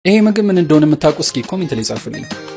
ይሄ ምግብ ምን እንደሆነ የምታውቁ እስኪ ኮሜንት ላይ ጻፉልኝ